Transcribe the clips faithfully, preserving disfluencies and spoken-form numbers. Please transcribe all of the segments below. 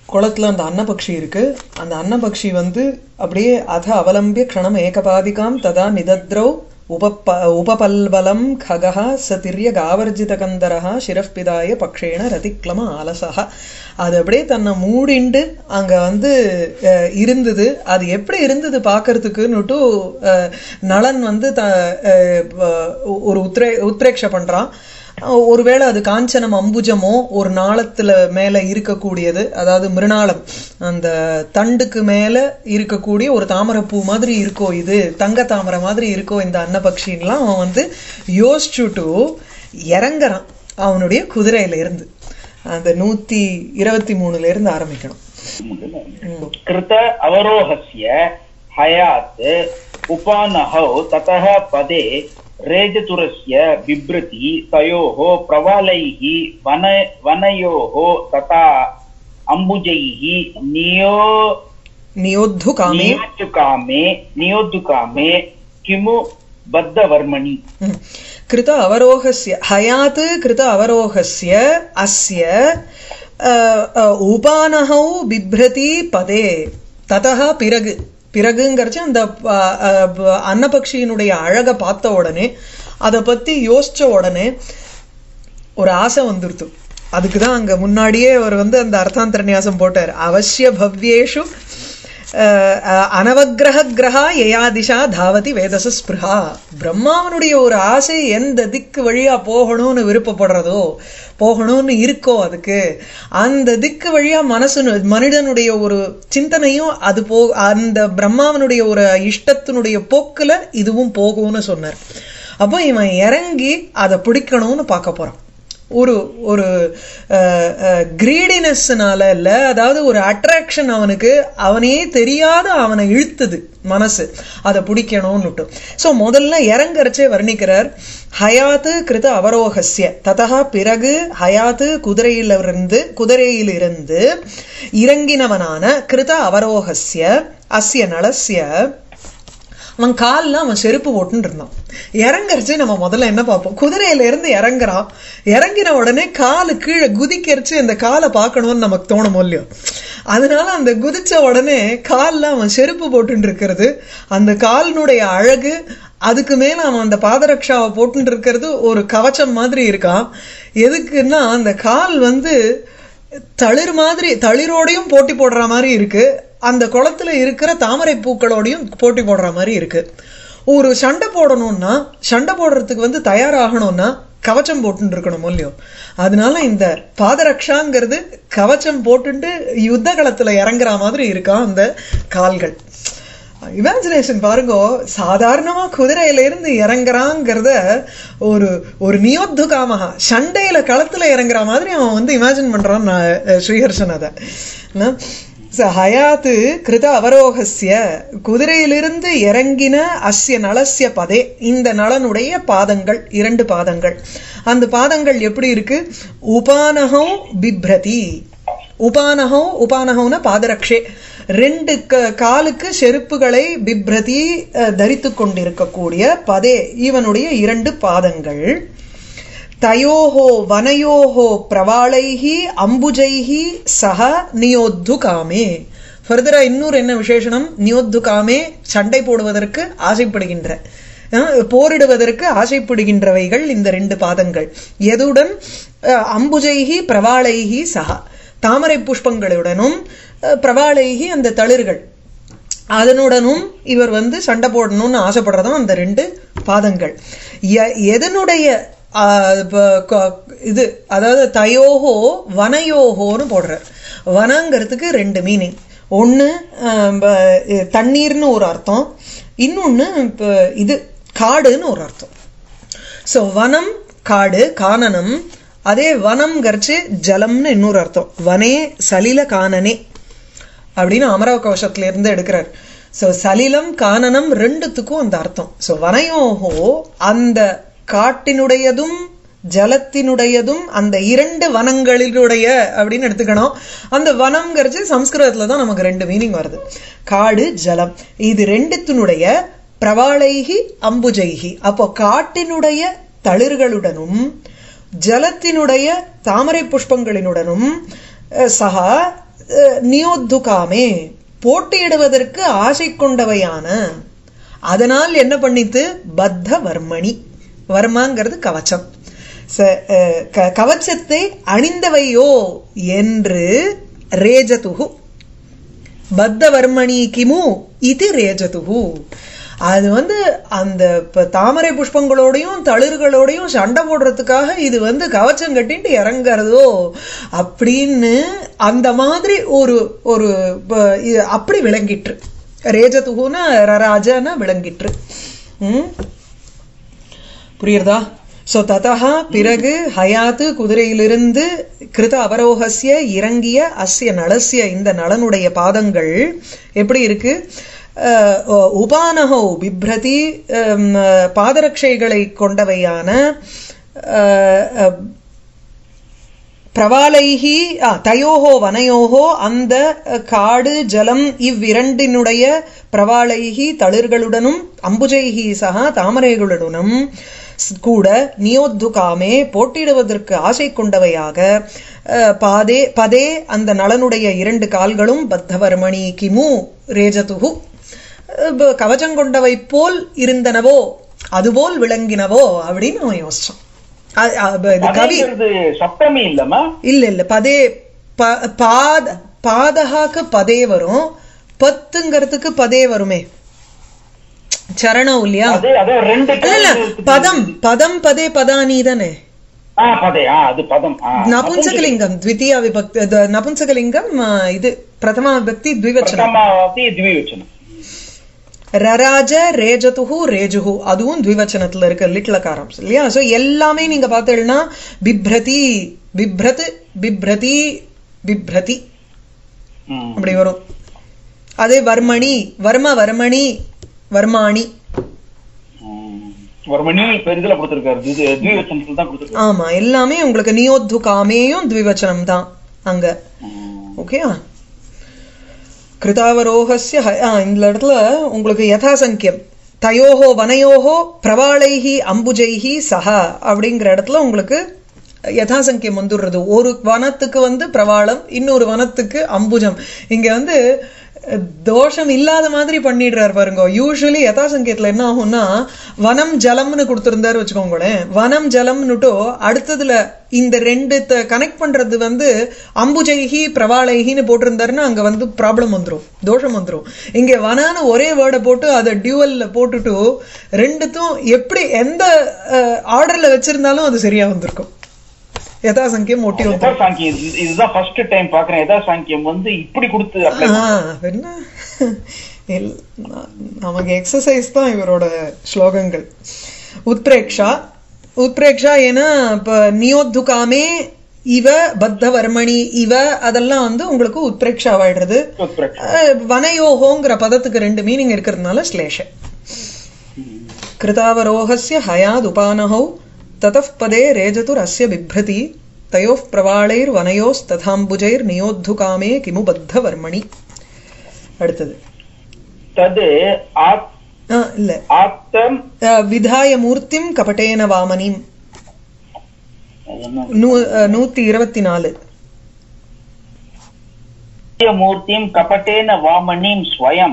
குளத்துல அந்த அன்னபக்ஷி இருக்கு. அந்த அன்னபக்ஷி வந்து அப்படியே அத அவலம்பிய க்ஷணம் ஏகபாதிகாம் ததா நிதத்ரௌ உபப்ப உபபல்வலம் खगः சதிர்ய காவர்ஜித கந்தரஹ சிரப்பிதாய பக்ஷேண ரதிக்லம ஆலசஹ. அது அப்படியே தன்னை மூடிண்டு அங்க வந்து இருந்தது. அது எப்படி இருந்தது பாக்குறதுக்குன்னுட்டு நளன் வந்து த ஒரு உத்ரே உத்ரேக்ஷ பண்றான். ஒருவேளை அது காஞ்சனம் அம்புஜமோ ஒரு நாளத்துல மேல இருக்கக்கூடியது, அதாவது மிருணாளம் அந்த தண்டுக்கு மேல இருக்கக்கூடிய ஒரு தாமரைப்பூ மாதிரி இருக்கோ, இது தங்க தாமரை மாதிரி இருக்கோ இந்த அன்னபக்ஷின்லாம் அவன் வந்து யோசிச்சுட்டு இறங்குறான் அவனுடைய குதிரையில இருந்து. அந்த நூத்தி இருபத்தி மூணுல இருந்து ஆரம்பிக்கணும். கிருத அவரோஹஸ்ய ஹயாத் உபானஹௌ ததஹ பதே रेजतुरस्य बिभ्रति तयोः प्रवालैः वन वनयोः तथा अम्बुजैः नियो नियोद्धुकामे नियोद्धुकामे नियोद्धुकामे किमु बद्धवर्मणि. कृत अवरोहस्य हयात् कृत अवरोहस्य अस्य उपानहौ बिभ्रति पदे ततः पिरगु பிறகுங்கிறச்சு அந்த அன்னபக்ஷியினுடைய அழக பார்த்த உடனே அதை பத்தி யோசிச்ச உடனே ஒரு ஆசை வந்துருத்து. அதுக்குதான் அங்க முன்னாடியே அவர் வந்து அந்த அர்த்தாந்தர நியாசம் போட்டார். அவசிய பவ்யேஷு அனவகிரக கிரகா யயாதிஷா தாவதி வேதச ஸ்பிருஹா. பிரம்மாவனுடைய ஒரு ஆசை எந்த திக்கு வழியா போகணும்னு விருப்பப்படுறதோ போகணும்னு இருக்கோ அதுக்கு அந்த திக்கு வழியா மனசு மனிதனுடைய ஒரு சிந்தனையும் அது போ அந்த பிரம்மாவனுடைய ஒரு இஷ்டத்தினுடைய போக்குல இதுவும் போகும்னு சொன்னார். அப்போ இவன் இறங்கி அதை பிடிக்கணும்னு பார்க்க போறான். ஒரு ஒரு கிரீடினஸ்னால இல்ல, அதாவது ஒரு அட்ராக்ஷன் அவனுக்கு அவனே தெரியாத அவனை இழுத்துது மனசு, அதை பிடிக்கணும்னுட்டு. சோ முதல்ல இறங்கறச்சே வர்ணிக்கிறார். ஹயாத்து கிருத அவரோகஸ்ய ததா பிறகு ஹயாத்து குதிரையிலிருந்து குதிரையிலிருந்து இறங்கினவனான கிருத அவரோகஸ்ய அஸ்ய நலஸ்ய. அவன் கால்ல அவன் செருப்பு போட்டுன்னு இருந்தான். இறங்கரிச்சு நம்ம முதல்ல என்ன பார்ப்போம், குதிரையில இருந்து இறங்குறான். இறங்கின உடனே காலு கீழே குதிக்கரிச்சு அந்த காலை பார்க்கணும்னு நமக்கு தோணும் இல்லையோ. அதனால அந்த குதிச்ச உடனே கால்ல அவன் செருப்பு போட்டுட்டு இருக்கிறது, அந்த காலினுடைய அழகு, அதுக்கு மேல அவன் அந்த பாதரக்ஷாவை போட்டுட்டு இருக்கிறது ஒரு கவச்சம் மாதிரி இருக்கான். எதுக்குன்னா அந்த கால் வந்து தளிர் மாதிரி தளிரோடையும் போட்டி போடுற மாதிரி இருக்கு, அந்த குளத்துல இருக்கிற தாமரை பூக்களோடையும் போட்டி போடுற மாதிரி இருக்கு. ஒரு சண்டை போடணும்னா சண்டை போடுறதுக்கு வந்து தயாராகணும்னா கவச்சம் போட்டு இருக்கணும் இல்லையோ. அதனால இந்த பாதரக்ஷாங்கிறது கவச்சம் போட்டுட்டு யுத்த களத்துல இறங்குற மாதிரி இருக்கான் அந்த கால்கள். இமேஜினேஷன் பாருங்க, சாதாரணமா குதிரையில இருந்து இறங்குறாங்கிறத ஒரு ஒரு நியோத்துகாமகா சண்டையில களத்துல இறங்குற மாதிரி அவன் வந்து இமேஜின் பண்றான் ஸ்ரீஹர்ஷன். அதை ஹயாத்து கிருத அவரோகஸ்ய குதிரையிலிருந்து இறங்கின அஸ்ய நலஸ்ய பதே, இந்த நலனுடைய பாதங்கள் இரண்டு பாதங்கள். அந்த பாதங்கள் எப்படி இருக்கு, உபானஹோ பிப்ரதி. உபானஹோ உபானஹோன பாதரக்ஷே, ரெண்டு காலுக்கு செருப்புகளை பிப்ரதி தரித்து கொண்டிருக்கக்கூடிய பதே இவனுடைய இரண்டு பாதங்கள். தயோஹோ வனயோஹோ பிரவாளைஹி அம்புஜைஹி சஹ நியோத்துகாமே. ஃபர்தரா இன்னொரு என்ன விசேஷனம், நியோத்துகாமே சண்டை போடுவதற்கு ஆசைப்படுகின்ற போரிடுவதற்கு ஆசைப்படுகின்றவைகள் இந்த ரெண்டு பாதங்கள். எதுடன், அம்புஜைஹி பிரவாளைஹி சஹ தாமரை புஷ்பங்களுடனும் பிரவாளைஹி அந்த தளிர்கள் அதனுடனும் இவர் வந்து சண்டை போடணும்னு ஆசைப்படுறதும் அந்த ரெண்டு பாதங்கள். எதனுடைய இது, அதாவது தயோஹோ வனயோகோன்னு போடுறார். வனங்கிறதுக்கு ரெண்டு மீனிங், ஒன்னு தண்ணீர்னு ஒரு அர்த்தம், இன்னொன்னு இது காடுன்னு ஒரு அர்த்தம். சோ வனம் காடு கானனம், அதே வனம் கரிச்சு ஜலம்னு இன்னொரு அர்த்தம். வனே சலில கானனே அப்படின்னு அமரவ கவசத்துல இருந்து எடுக்கிறார். சோ சலிலம் கானனம் ரெண்டுத்துக்கும் அந்த அர்த்தம். சோ வனயோகோ அந்த காட்டினுடையதும் ஜலத்தினுடையதும் அந்த இரண்டு வனங்களினுடைய அப்படின்னு எடுத்துக்கணும். அந்த வனம்ங்கிறது சம்ஸ்கிருதத்துலதான் நமக்கு ரெண்டு மீனிங் வருது, காடு ஜலம். இது ரெண்டுத்தினுடைய பிரவாளைகி அம்புஜைகி. அப்போ காட்டினுடைய தளிர்களுடனும் ஜலத்தினுடைய தாமரை புஷ்பங்களினுடனும் சகா நியோத்துகாமே போட்டியிடுவதற்கு ஆசை கொண்டவையான, அதனால் என்ன பண்ணித்து பத்த வர்மணி, வர்மாங்கிறது கவச்சம், கவச்சத்தை அணிந்தவையோ என்று ரேஜதுகு பத்த வர்மணி கிமு இது ரேஜதுகு. அது வந்து அந்த தாமரை புஷ்பங்களோடையும் தளிர்களோடையும் சண்டை போடுறதுக்காக இது வந்து கவச்சம் கட்டிட்டு இறங்குறதோ அப்படின்னு அந்த மாதிரி ஒரு ஒரு அப்படி விளங்கிற்று. ரேஜதுகுன்னா ரராஜன விளங்கிற்று. உம் புரியுறதா? சோ ததா பிறகு ஹயாத்து குதிரையிலிருந்து கிருத அவரோகசிய இறங்கிய அஸ்ய நலசிய இந்த நலனுடைய பாதங்கள் எப்படி இருக்கு? உபானகோ பிப்ரதி பாதரட்சைகளை கொண்டவையான பிரவாலைஹி தயோஹோ வனயோஹோ அந்த காடு ஜலம் இவ்விரண்டினுடைய பிரவாலைஹி தளிர்களுடனும் அம்புஜைஹி சகா தாமரைகளுடனும் கூட நியோத்துகாமே போட்டியிடுவதற்கு ஆசை கொண்டவையாக பாதே பதே அந்த நலனுடைய இரண்டு கால்களும் பத்தவர்மணி கிமு ரேஜதுகு கவச்சம் கொண்டவை போல் இருந்தனவோ அதுபோல் விளங்கினவோ அப்படின்னு அவன் யோசிச்சான். கவி சப்தமி இல்லமா இல்ல இல்ல பதே பாத பாதகாக்கு பதே வரும், பத்துங்கிறதுக்கு பதே வருமே சரணம் இல்லையா? பதம் பதம் பதே பதானி தானே நபும்சகலிங்கம் த்விதீய விபக்தி நபும்சகலிங்கம் இது பிரதமா விபக்தி த்விவச்சனம். ரராஜ ரேஜதுஹு ரேஜுஹு அதுவும் த்விவச்சனத்துல இருக்கு லிட்லகாரம் இல்லையா? சோ எல்லாமே நீங்க பார்த்தீங்கன்னா பிப்ரதி பிப்ரத் பிப்ரதி பிப்ரதி அப்படி வரும். அதே வர்மணி வர்ம வர்மணி வர்மாணி ஆமா எல்லாமே உங்களுக்கு நியோத்துகாமேயும் த்விவச்சனம் தான் அங்க. ஓகே கிருதாவரோகஸ்ய இந்த இடத்துல உங்களுக்கு யதாசங்கியம் தயோஹோ வனயோஹோ பிரவாளைஹி அம்புஜைஹி சஹா அப்படிங்கிற இடத்துல உங்களுக்கு யதாசங்கியம் வந்துடுறது. ஒரு வனத்துக்கு வந்து பிரவாளம், இன்னொரு வனத்துக்கு அம்புஜம். இங்க வந்து தோஷம் இல்லாத மாதிரி பண்ணிடுறாரு பாருங்க. யூஸ்வலி யதாசங்கேத்துல என்ன ஆகும்னா வனம் ஜலம்னு கொடுத்திருந்தாரு வச்சுக்கோங்களேன், வனம் ஜலம்னுட்டோ அடுத்ததுல இந்த ரெண்டு கனெக்ட் பண்றது வந்து அம்புஜைஹி பிரவாளைஹின்னு போட்டிருந்தாருன்னா அங்க வந்து ப்ராப்ளம் வந்துடும், தோஷம் வந்துடும். இங்க வனான்னு ஒரே வேர்டை போட்டு அதை டியூவல்ல போட்டுட்டு ரெண்டுத்தும் எப்படி எந்த ஆர்டர்ல வச்சிருந்தாலும் அது சரியா வந்திருக்கும். யதாசங்கியம் ஒட்டி இதுதான் ஃபர்ஸ்ட் டைம் பாக்குறேன். யதாசங்கியம் வந்து இப்படி கொடுத்து என்ன நமக்கு எக்ஸசைஸ் தான் இவரோட ஸ்லோகங்கள். உத்பிரேக்ஷா உத்பிரேக்ஷா ஏன்னா இப்ப நியோத்துகாமே இவ பத்த வர்மணி இவ அதெல்லாம் வந்து உங்களுக்கு உத்பிரேக்ஷாவாயிடுறது. வனயோகோங்கிற பதத்துக்கு ரெண்டு மீனிங் இருக்கிறதுனால ஸ்லேஷ. கிருதாவரோகஸ்ய ஹயாத் உபானஹௌ ततः पदे रेजतुरस्य बिभ्रति तयोः प्रवालैर् वनयोस् तथाम्बुजैर् नियोद्धुकामे किमु बद्धवर्मणि. அடுத்தது தது ஆத் இல்ல ஆத்தம் விதாய மூர்த்திம் கபடேன வாமனிம் நூத்தி இருபத்தி நாலு. மூர்த்திம் கபடேன வாமனிம் ஸ்வயம்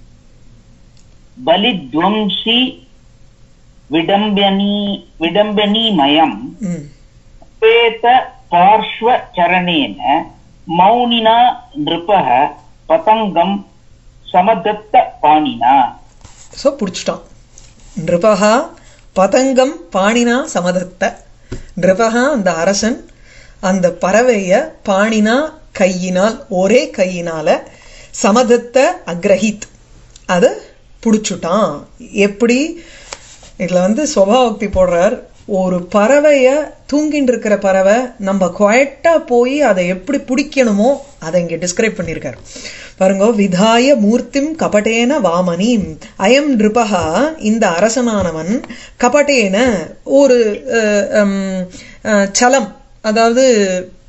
பலித்வம்சி விடம்பனி விடம்பனீமயம் பேத பார்ஷ்வ சரணேன மௌனினா நிருபஹ பதங்கம் சமதத்த பாணினா. சோ புடிச்சிட்டான். நிருபஹ பதங்கம் பாணினா சமதத்த. நிருபஹ அந்த அரசன் அந்த பறவைய பாணினா கையினால் ஒரே கையினால சமதத்த அக்ரஹித் அத புடிச்சுட்டான். எப்படி இதுல வந்து சுபாவக்தி போடுறார். ஒரு பறவைய தூங்கிட்டு இருக்கிற பறவை நம்ம குவாய்ட்டா போய் அதை எப்படி பிடிக்கணுமோ அதை இங்க டிஸ்கிரைப் பண்ணிருக்காரு பாருங்க. விதாய மூர்த்திம் கபடேன வாமனி அயம் நிருபஹா இந்த அரசனானவன் கபடேன ஒரு சலம் அதாவது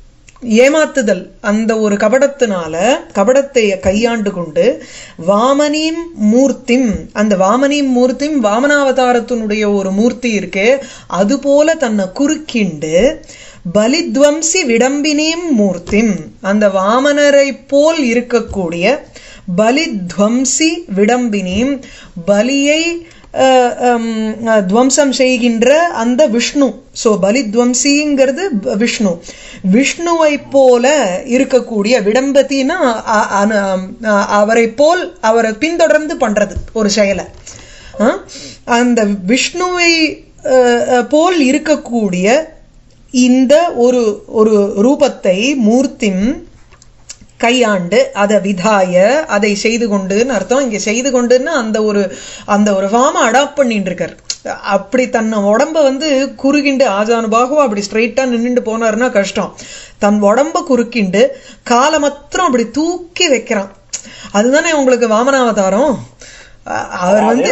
ஏமாத்துதல் அந்த ஒரு கபடத்தினால கபடத்தை கையாண்டு கொண்டு வாமனீம் மூர்த்திம் அந்த வாமனீம் மூர்த்திம் வாமனாவதாரத்தினுடைய ஒரு மூர்த்தி இருக்கு அது போல தன்னை குறுக்கிண்டு பலித்வம்சி விடம்பினீம் மூர்த்திம் அந்த வாமனரை போல் இருக்கக்கூடிய பலித்வம்சி விடம்பினீம் பலியை துவம்சம் செய்கின்ற அந்த விஷ்ணு சோ பலித்வம்சிங்கிறது விஷ்ணு விஷ்ணுவை போல இருக்கக்கூடிய விடம்பத்தினா அவரை போல் அவரை பின்தொடர்ந்து பண்றது ஒரு செயலை அந்த விஷ்ணுவை போல் இருக்கக்கூடிய இந்த ஒரு ஒரு ரூபத்தை மூர்த்திம் கையாண்டு அதை விதாய அதை செய்து கொண்டுன்னு அர்த்தம் இங்க செய்து கொண்டுன்னா அந்த ஒரு அந்த ஒரு ஃபார்மை அடாப்ட் பண்ணிட்டு இருக்கார் அப்படி தன்னை உடம்ப வந்து குறுகிண்டு ஆஜானுபாகவோ அப்படி ஸ்ட்ரெயிட்டா நின்றுட்டு போனாருன்னா கஷ்டம் தன் உடம்ப குறுக்கிண்டு காலை மாத்திரம் அப்படி தூக்கி வைக்கிறான் அதுதானே உங்களுக்கு வாமனாவதாரம் அவர் வந்து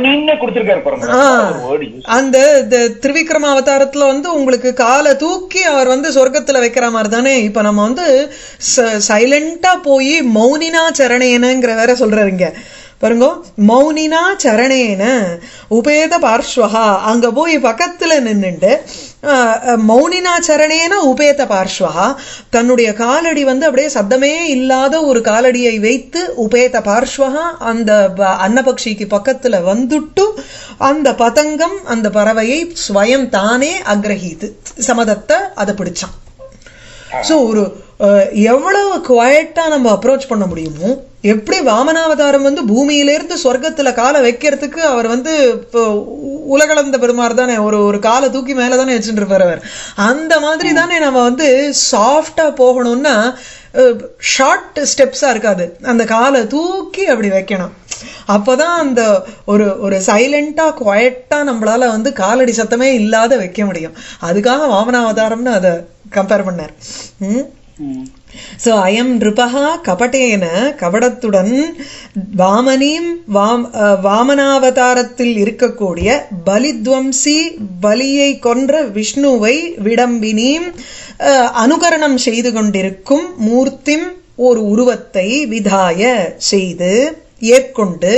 அந்த திரிவிக்ரம அவதாரத்துல வந்து உங்களுக்கு காலை தூக்கி அவர் வந்து சொர்க்கத்துல வைக்கிற மாதிரி தானே இப்ப நம்ம வந்து சைலண்டா போய் மௌனினா சரணேனங்கிற வேற சொல்றாருங்க பாருங்க மௌனினா சரணேன உபேத பார்ஸ்வஹா அங்க போய் பக்கத்துல நின்னுண்டு மௌனினா சரணேன உபேத பார்ஸ்வஹா தன்னுடைய காலடி வந்து அப்படியே சத்தமே இல்லாத ஒரு காலடியை வைத்து உபேத பார்ஸ்வஹா அந்த அன்னபக்ஷிக்கு பக்கத்துல வந்துட்டு அந்த பதங்கம் அந்த பறவையை ஸ்வயம் தானே அக்ரஹீத்து சமதத்தை அதை பிடிச்சான் சோ ஒரு எவ்வளவு குவாய்ட்டா நம்ம அப்ரோச் பண்ண முடியுமோ எப்படி வாமனாவதாரம் வந்து பூமியிலிருந்து சொர்க்கத்துல காலை வைக்கிறதுக்கு அவர் வந்து உலகளந்த பெருமாறு தானே ஒரு ஒரு காலை தூக்கி மேலதானே வச்சுட்டு இருப்பார் அவர் அந்த மாதிரி தானே நம்ம வந்து சாஃப்டா போகணும்னா ஷார்ட் ஸ்டெப்ஸா இருக்காது அந்த காலை தூக்கி அப்படி வைக்கணும் அப்பதான் அந்த ஒரு ஒரு சைலண்டா குவாய்ட்டா நம்மளால வந்து காலடி சத்தமே இல்லாத வைக்க முடியும் அதுக்காக வாமனாவதாரம்னு அதை கம்பேர் பண்ணார் உம் சோ அயம் நிருபஹா கபடேன கபடத்துடன் வாமனீம் வாம் வாமனாவதாரத்தில் இருக்கக்கூடிய பலித்வம்சி பலியை கொன்ற விஷ்ணுவை விடம்பினீம் அனுகரணம் செய்து கொண்டிருக்கும் மூர்த்திம் ஒரு உருவத்தை விதாய செய்து ஏற்கொண்டு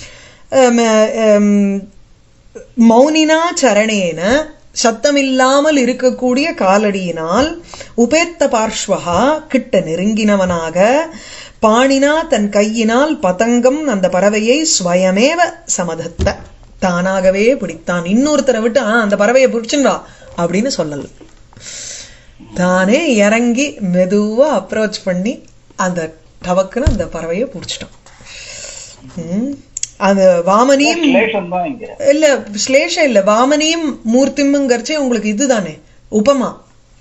மௌனினா சரணேன சத்தமில்லாமல் இருக்கக்கூடிய காலடியினால் உபேத்த பார்ஸ்வஹா கிட்ட நெருங்கினவனாக பாணினா தன் கையினால் பதங்கம் அந்த பறவையை ஸ்வயமேவ சமதத்த தானாகவே பிடித்தான் இன்னொருத்தரை விட்டு ஆஹ் அந்த பறவையை பிடிச்சுண்டா அப்படின்னு சொல்லல தானே இறங்கி மெதுவா அப்ரோச் பண்ணி அந்த டவக்குன்னு அந்த பறவையை பிடிச்சிட்டான் உம் அது வாமனியும் இல்ல ஸ்லேஷம் இல்ல வாமனியும் மூர்த்திம்ங்கிறச்சே உங்களுக்கு இதுதானே உபமா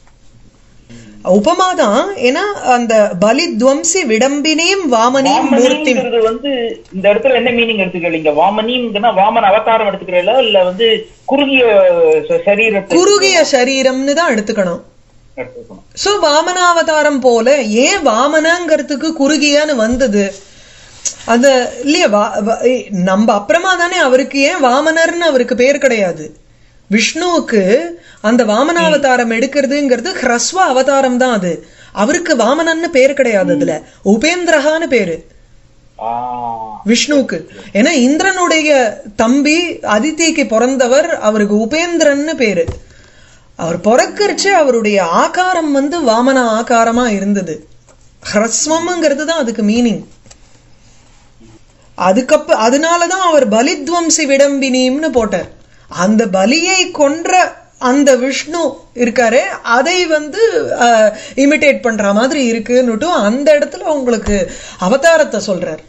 உபமாதான் ஏன்னா அந்த பலித்வம்சி விடம்பினியும் வாமனியும் மூர்த்திம் வந்து இந்த இடத்துல என்ன மீனிங் எடுத்துக்கிறீங்க வாமனிம்னா வாமன் அவதாரம் எடுத்துக்கிறீங்களா இல்ல வந்து குறுகிய சரீரம் குறுகிய சரீரம்னு தான் எடுத்துக்கணும் சோ வாமனாவதாரம் போல ஏன் வாமனங்கிறதுக்கு குறுகியான்னு வந்தது அந்த இல்லையா நம்ம அப்புறமா தானே அவருக்கு ஏன் வாமனர்னு அவருக்கு பேர் கிடையாது விஷ்ணுவுக்கு அந்த வாமனாவதாரம் எடுக்கிறதுங்கிறது ஹ்ரஸ்வ அவதாரம் தான் அது அவருக்கு வாமனன்னு பேர் கிடையாது அதுல உபேந்திரஹான்னு பேரு விஷ்ணுவுக்கு ஏன்னா இந்திரனுடைய தம்பி அதித்திக்கு பிறந்தவர் அவருக்கு உபேந்திரன்னு பேரு அவர் பிறக்கரிச்சு அவருடைய ஆகாரம் வந்து வாமன ஆகாரமா இருந்தது ஹ்ரஸ்வம்ங்கிறது தான் அதுக்கு மீனிங் அதுக்கப்பு அதனாலதான் அவர் பலித்வம்சி விடம்பினின்னு போட்டார் அந்த பலியை கொன்ற அந்த விஷ்ணு இருக்காரு அதை வந்து இமிட்டேட் பண்ற மாதிரி இருக்குன்னுட்டு அந்த இடத்துல உங்களுக்கு அவதாரத்தை சொல்றார்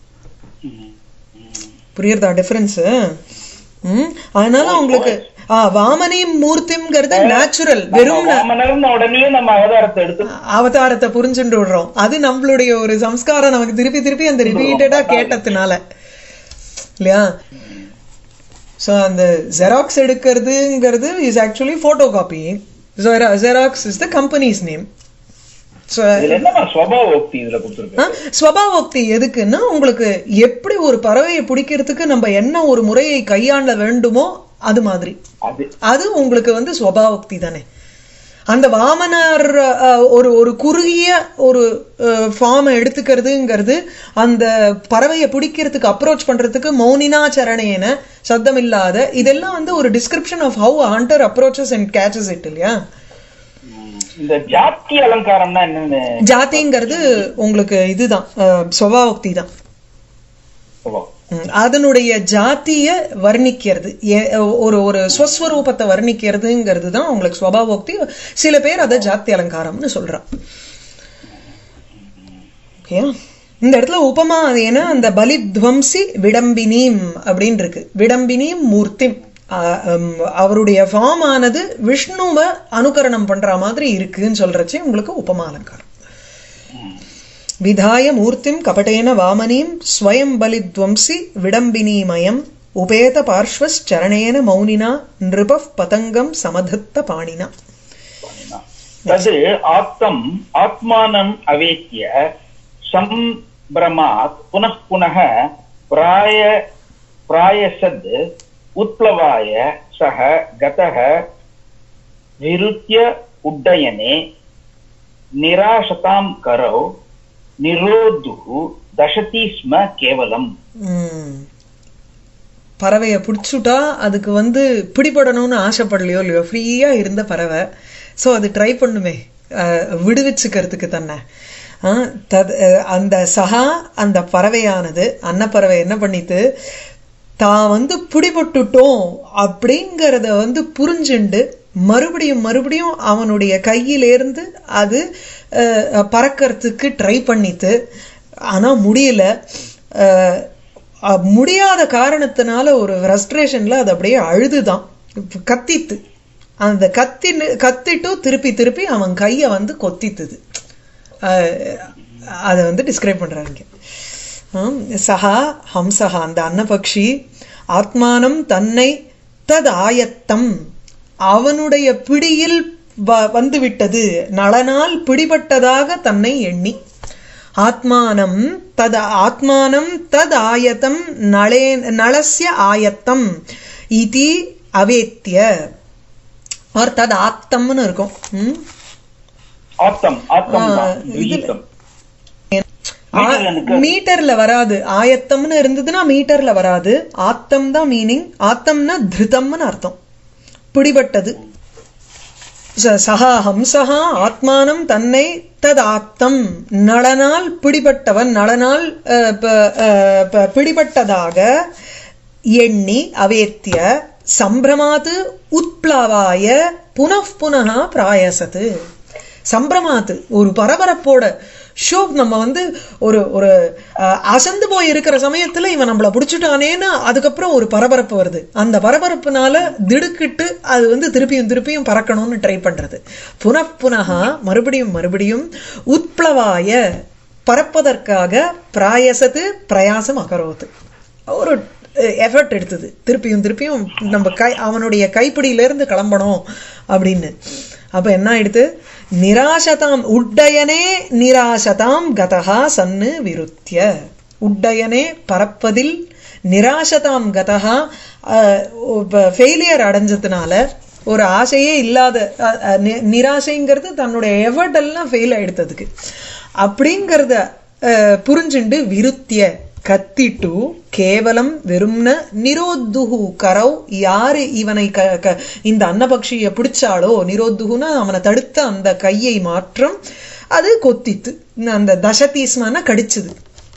புரியுறதா டிஃபரன்ஸ் உம் அதனால உங்களுக்கு ஆஹ் வாமனியும் மூர்த்திங்கிறது நேச்சுரல் வெறும் அவதாரத்தை புரிஞ்சுட்டு விடுறோம் அது நம்மளுடைய ஒரு சம்ஸ்காரம் நமக்கு திருப்பி திருப்பி அந்த ரிப்பீட்டடா கேட்டதுனால இல்லையா சோ அந்த ஜெராக்ஸ் எடுக்கிறதுங்கிறது is actually photo copy xerox is the company's name ஸ்வபாவோக்தி எதுக்குன்னா உங்களுக்கு எப்படி ஒரு பறவையை பிடிக்கிறதுக்கு நம்ம என்ன ஒரு முறையை கையாள வேண்டுமோ அது மாதிரி அது உங்களுக்கு வந்து ஸ்வபாவோக்தி தானே அந்த வாமனர் அஹ், ஒரு ஒரு குறுகிய ஒரு ஃபார்மை எடுத்துக்கிறதுங்கிறது அந்த பறவையை பிடிக்கிறதுக்கு அப்ரோச் பண்றதுக்கு மௌனினா சரணேன சப்தம் இல்லாத இதெல்லாம் வந்து ஒரு description of how hunter approaches and catches it இல்லையா. இந்த ஜாத்தி அலங்காரம்னா என்னன்னு ஜாதிங்கிறது உங்களுக்கு இதுதான் அஹ், சுபாவோக்தி தான். சொல்லுவோம். ம், அதனுடைய ஜாத்திய வர்ணிக்கிறது ஏ- ஒரு ஒரு ஸ்வஸ்வரூபத்தை வர்ணிக்கிறதுங்கிறது தான் உங்களுக்கு ஸ்வபாவோக்தி. சில பேர் அதை ஜாத்தி அலங்காரம்னு சொல்றான். ஓகே, இந்த இடத்துல உபமா அது ஏன்னா அந்த பலித்வம்சி விடம்பினீம் அப்படின்னு இருக்கு. விடம்பினீம் மூர்த்திம் ஆஹ் ஹம், அவருடைய ஃபார்ம் ஆனது விஷ்ணுவை அனுகரணம் பண்ற மாதிரி இருக்குன்னு சொல்றச்சு உங்களுக்கு உபமா அலங்காரம். விதாய மூர்த்திம் கபடேன வாமனீம் ஸ்வயம் பலித்வம்சி விடம்பினீமயம் உபேத பார்ஷ்வச்சரணேன மௌனினா நிருப பதங்கம் சமதத்த பாணினா. தது ஆத்தம் ஆத்மானம் அவேத்ய சம்பிரமாத் புனః புனः பிராய பிராயசத் உத்ப்ளவாய சஹ கதः விருத்ய உட்டயனே நிராசதாம் கரௌ நிரோதுஹு தசதி ஸ்ம கேவலம். ம். பறவையை பிடிச்சுட்டா அதுக்கு வந்து பிடிபடணும்னு ஆசைப்படலையோ இல்லையோ, ஃப்ரீயா இருந்த பறவை. ஸோ அது ட்ரை பண்ணுமே அஹ், விடுவிச்சுக்கிறதுக்கு தன்னை. ஆஹ், தத் அஹ், அந்த சகா அந்த பறவையானது அன்னப்பறவை என்ன பண்ணிட்டு தான் வந்து பிடிபட்டுட்டோம் அப்படிங்கிறத வந்து புரிஞ்சுண்டு மறுபடியும் மறுபடியும் அவனுடைய கையிலேருந்து அது அஹ், பறக்கறதுக்கு ட்ரை பண்ணித்து. ஆனா முடியல. அஹ், அஹ், முடியாத காரணத்தினால ஒரு ஃப்ரஸ்ட்ரேஷன்ல அது அப்படியே அழுதுதான் கத்தித்து. அந்த கத்தி கத்திட்டு திருப்பி திருப்பி அவன் கையை வந்து கொத்தித்துது. அதை வந்து டிஸ்கிரைப் பண்றாங்க. ஆம், சஹா ஹம்சஹா அந்த அன்னபக்ஷி ஆத்மானம் தன்னை தத் ஆயத்தம் அவனுடைய பிடியில் வ- வந்து விட்டது, நளனால் பிடிபட்டதாக தன்னை எண்ணி. ஆத்மானம் தத் ஆத்மானம் தத் ஆயத்தம் நளே நளஸ்ய ஆயத்தம் இதி அவேத்ய ஆர் தத் ஆத்தம்னு இருக்கும். ம்? ஆத்தம் ஆத்தம் தான், துயித்தம். மீட்டர்ல நிக்க- மீட்டர்ல வராது. ஆயத்தம்னு இருந்ததுன்னா மீட்டர்ல வராது. ஆத்தம் தான் மீனிங். ஆத்தம்னா திருதம்னு அர்த்தம், பிடிபட்டது. ச- சஹா ஹம்சஹா ஆத்மானம் தன்னை தத் ஆத்தம் நளனால் பிடிபட்டவன், நளனால் அஹ், ப- அஹ், ப- பிடிபட்டதாக எண்ணி அவேத்திய சம்பிரமாத்து உத்ப்ளவாய புனః புனः பிராயசத்து. சம்பிரமாத்து ஒரு பரபரப்போட ஷோ நம்ம வந்து ஒரு ஒரு அஹ், அசந்து போய் இருக்கிற சமயத்துல இவன் நம்மள பிடிச்சிட்டானேன்னு அதுக்கப்புறம் ஒரு பரபரப்பு வருது. அந்த பரபரப்புனால திடுக்கிட்டு அது வந்து திருப்பியும் திருப்பியும் பறக்கணும்னு ட்ரை பண்றது. புனః புனः மறுபடியும் மறுபடியும் உத்ப்ளவாய பறப்பதற்காக பிராயசத்து பிரயாசம் அகரோத்து ஒரு எஃபர்ட் எடுத்தது. திருப்பியும் திருப்பியும் நம்ம கை அவனுடைய கைப்பிடியிலிருந்து கிளம்பணும் அப்படின்னு. அப்ப என்ன ஆயிடுத்து? நிராசதாம் உட்டயனே நிராசதாம் கதஹா சன்னு விருத்திய. உட்டயனே பறப்பதில், நிராசதாம் கதஹா ஃபெயிலியர் அடைஞ்சதுனால, ஒரு ஆசையே இல்லாத அஹ், அஹ், நி- நிராசைங்கிறது தன்னுடைய எஃபர்ட் எல்லாம் ஃபெயில் ஆயிடுத்ததுக்கு அப்படிங்கிறத அஹ், புரிஞ்சுண்டு விருத்திய கத்திட்டு கேவலம் வெறும்ன நிரோத்துகு கரவ் யாரு இவனை க க- இந்த அன்னபக்ஷியை பிடிச்சாலோ, நிரோத்துகுன்னா அவனை தடுத்த அந்த கையை மாற்றம் அது கொத்தித்து அந்த தசதீஸ்மான கடிச்சது.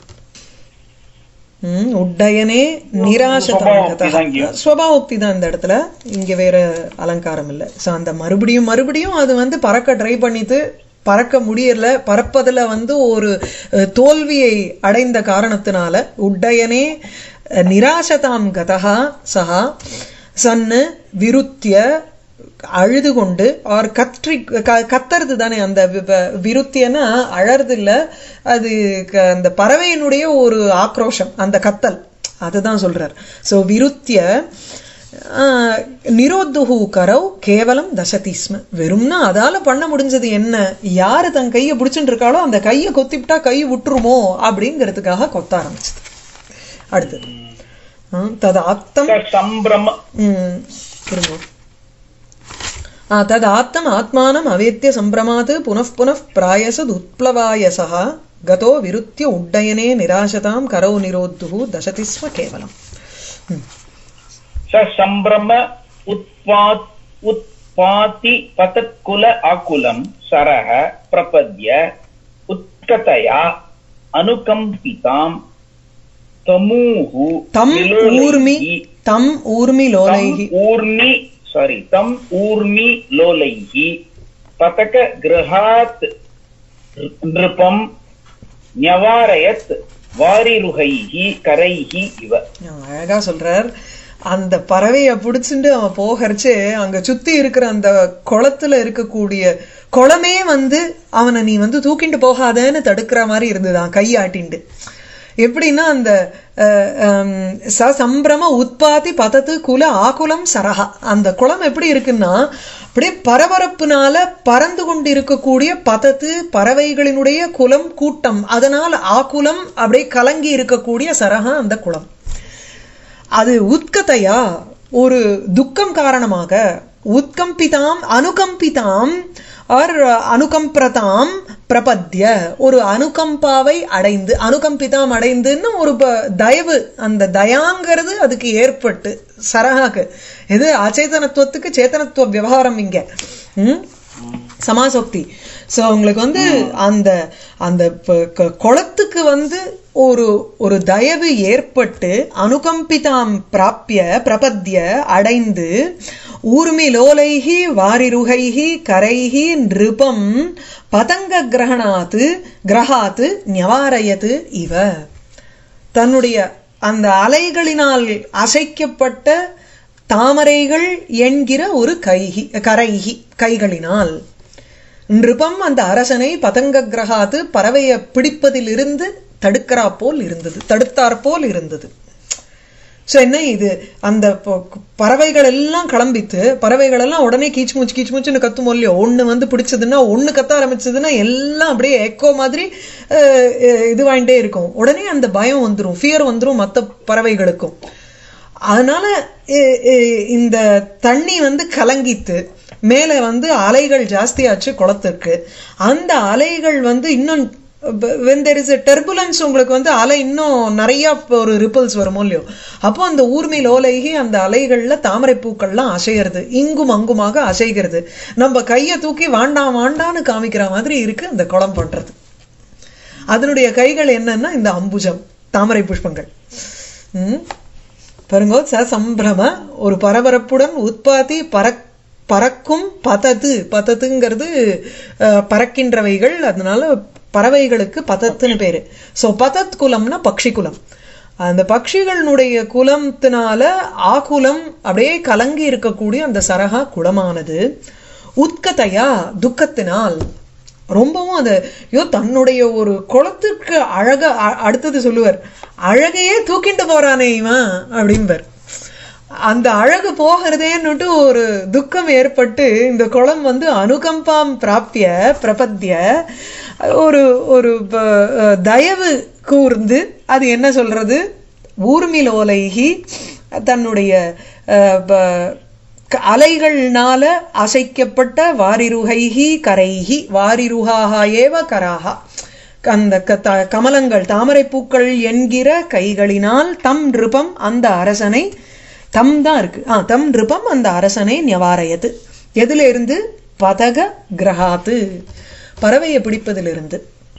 உம் உட்டயனே நிராசதம் ஸ்வபாவோக்தி தான் இந்த இடத்துல, இங்க வேற அலங்காரம் இல்லை. ஸோ அந்த மறுபடியும் மறுபடியும் அது வந்து பறக்க ட்ரை பண்ணிட்டு பறக்க முடியல, பறப்பதுல வந்து ஒரு அஹ், தோல்வியை அடைந்த காரணத்தினால உட்டயனே அஹ், நிராசதாம் கதஹா சஹா சன்னு விருத்திய அழுது கொண்டு ஆர் கற்றி க- கத்துறது தானே அந்த வி- வ- விருத்தியன்னா அழறது இல்ல, அது க- அந்த பறவையினுடைய ஒரு ஆக்ரோஷம், அந்த கத்தல், அதுதான் சொல்றார். சோ விருத்திய ஆஹ், நிரோத்துஹு கரவ் கேவலம் தசதிஸ்ம. வெறும்னா அதால பண்ண முடிஞ்சது என்ன? யாரு தன் கையை பிடிச்சுட்டு இருக்காளோ அந்த கையை கொத்திவிட்டா கை விட்டுருமோ அப்படிங்கிறதுக்காக கொத்த ஆரம்பிச்சது. அடுத்தது ஆஹ், தது ஆத்தம் சம்பிரம உம் திரும்ப தத் ஆப்தம் ஆத்மானம் அவேத்திய சம்பிரமாத் புனః புனః பிராயசத் உத்ப்ளவாயசः கதோ விருத்திய உட்டயனே நிராசதாம் கரௌ நிரோத்துஹு தசதி ஸ்ம கேவலம். ச சம்பிரம உத்பாத் உத்பாதி பதத்குல ஆகுலம் சரஹ பிரபத்ய உத்கதயா அனுகம்பிதாம் தமூஹு தம் ஊர்மி தம் ஊர்மி லோலைஹி ஊர்மி சாரி தம் ஊர்மி லோலைஹி பதக கிரஹாத் நிருபம் ஞவாரயத் வாரிருஹைஹி கரைஹி இவ. அழகா சொல்றார். அந்த பறவைய புடிச்சுட்டு அவன் போகறச்சு அங்க சுத்தி இருக்கிற அந்த குளத்துல இருக்கக்கூடிய குளமே வந்து அவனை நீ வந்து தூக்கிட்டு போகாதன்னு தடுக்கிற மாதிரி இருந்துதான் கையாட்டிண்டு. எப்படின்னா அந்த ச சம்பிரம உத்பாதி பதத்து குல ஆகுலம் சரஹா, அந்த குளம் எப்படி இருக்குன்னா அப்படியே பரபரப்புனால பறந்து கொண்டு இருக்கக்கூடிய பதத்து பறவைகளினுடைய குலம் கூட்டம், அதனால் ஆகுலம் அப்படியே கலங்கி இருக்கக்கூடிய சரஹா அந்த குளம். அது உத்கதையா ஒரு துக்கம் காரணமாக, உத்கம்பிதாம் அனுகம்பிதாம் ஆர் அனுகம்பிரதாம் பிரபத்ய ஒரு அனுகம்பாவை அடைந்து, அனுகம்பிதாம் அடைந்துன்னு ஒரு தயவு, அந்த தயாங்கிறது அதுக்கு ஏற்பட்டு சரஹாக்கு. இது அச்சேதனத்துவத்துக்கு சேத்தனத்துவ விவகாரம் இங்க உம் சமாசோக்தி. சோ உங்களுக்கு வந்து அந்த அந்த குளத்துக்கு வந்து ஒரு ஒரு தயவு ஏற்பட்டு அனுகம்பிதாம் பிராப்பிய பிரபத்ய அடைந்து ஊர்மி லோலைஹி வாரிருஹைஹி கரைஹி நிருபம் பதங்க கிரகணாத்து கிரகாத்து ஞவாரயத்து இவ, தன்னுடைய அந்த அலைகளினால் அசைக்கப்பட்ட தாமரைகள் என்கிற ஒரு கைகி கரைகி கைகளினால் நிருபம் அந்த அரசனை பதங்க கிரகாத்து பறவையை பிடிப்பதிலிருந்து தடுக்கிறா போல் இருந்தது, தடுத்தாற் போல் இருந்தது. சோ என்ன இது, அந்த பறவைகள் எல்லாம் கிளம்பித்து பறவைகள் எல்லாம் உடனே கீச்சு மூச்சு கீச்சு மூச்சுன்னு கத்தும் இல்லையோ, ஒண்ணு வந்து பிடிச்சதுன்னா ஒண்ணு கத்த ஆரம்பிச்சதுன்னா எல்லாம் அப்படியே எக்கோ மாதிரி இது வாங்கிட்டே இருக்கும். உடனே அந்த பயம் வந்துடும், ஃபியர் வந்துடும் மற்ற பறவைகளுக்கும். அதனால இந்த தண்ணி வந்து கலங்கித்து மேல வந்து அலைகள் ஜாஸ்தியாச்சு குளத்துக்கு. அந்த அலைகள் வந்து இன்னும் when there is a turbulence உங்களுக்கு வந்து அலை இன்னும் நிறைய ஒரு ரிப்பல்ஸ் வருமோ இல்லையோ, அப்போ அந்த ஊர்மி லோலைகி அந்த அலைகள்ல தாமரை பூக்கள்லாம் அசைகிறது, இங்கும் அங்குமாக அசைகிறது. நம்ம கையை தூக்கி வாண்டாம் வாண்டான்னு காமிக்கிற மாதிரி இருக்கு அந்த குளம் பண்றது. அதனுடைய கைகள் என்னன்னா இந்த அம்புஜம் தாமரை புஷ்பங்கள். உம் பாருங்க, ச சம்பிரம ஒரு பரபரப்புடன் உத்பாதி பறக் பறக்கும் பதத்து, பதத்துங்கிறது பறக்கின்றவைகள், அதனால பறவைகளுக்கு பதத்துன்னு பேரு. சோ பதத் குலம்னா பக்ஷி குலம். அந்த பக்ஷிகளுடைய குலத்தினால ஆகுலம் அப்படியே கலங்கி இருக்கக்கூடிய அந்த சரகா குலமானது உத்கதையா துக்கத்தினால் ரொம்பவும் அது ஐயோ தன்னுடைய ஒரு குளத்துக்கு அழக அடுத்தது சொல்லுவார், அழகையே தூக்கிட்டு போறானே இவன் அப்படின்பார். அந்த அழகு போகிறதேன்னுட்டு ஒரு துக்கம் ஏற்பட்டு இந்த குளம் வந்து அனுகம்பாம் பிராப்பிய பிரபத்திய ஒரு ஒரு தயவு கூர்ந்து அது என்ன சொல்றது, ஊர்மிலோலைகி தன்னுடைய அலைகள்னால அசைக்கப்பட்ட வாரிருகைஹி கரைஹி வாரிருஹாஹா ஏவ கராஹா அந்த கமலங்கள் தாமரை பூக்கள் என்கிற கைகளினால் தம் நிருபம் அந்த அரசனை, தம் தான் இருக்கு ஆ தம் நிருபம் அந்த அரசனை ஞவாரயத்து, எதுல இருந்து பதக கிரகாத்து பறவையை பிடிப்பதிலிருந்து.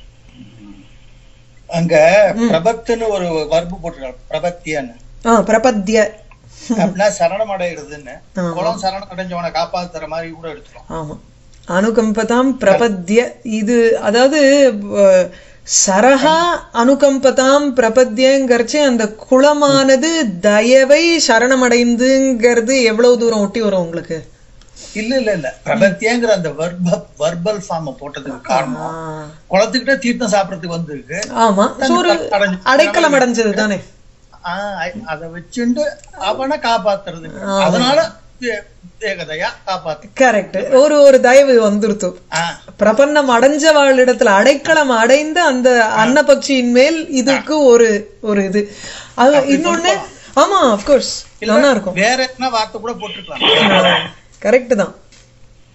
அங்க பிரபத்துன்னு ஒரு வர்பு போட்டிருக்காங்க, பிரபத்தியன்னு. ஆ பிரபத்திய அப்படின்னா சரணம் அடைகிறதுன்னு, குளம் சரணம் அடைஞ்சவனை காப்பாத்துற மாதிரி கூட எடுத்துக்கலாம். ஆமா, அனுகம்பதாம் பிரபத்திய. இது அதாவது சரஹா அனுகம்பதாம் பிரபத்தியங்கிறச்சு அந்த குளமானது தயவை சரணமடைந்துங்கிறது எவ்வளவு தூரம் ஒட்டி வரும் உங்களுக்கு? இல்ல இல்ல இல்ல பிரபத்தியங்கிற அந்த வர்பல் ஃபார்ம் போட்டதுக்கு காரணம் குளத்துக்கிட்ட தீர்த்தம் சாப்பிடறதுக்கு வந்திருக்கு. ஆமா, அடைக்கலம் அடைஞ்சது தானே, அத வச்சுட்டு அவனை காப்பாத்துறது, அதனால கரெக்ட் ஒரு ஒரு தயவு வந்துருத்து. பிரபன்னம் அடைஞ்சவாளிடத்துல அடைக்கலம் அடைந்த அந்த அன்னபக்ஷியின் மேல் இதுக்கு ஒரு ஒரு இது. அது இன்னொன்னு ஆமா அப்கோர்ஸ் நல்லா இருக்கும், வேற என்ன வார்த்தை கூட போட்டுக்கலாம். கரெக்ட் தான்.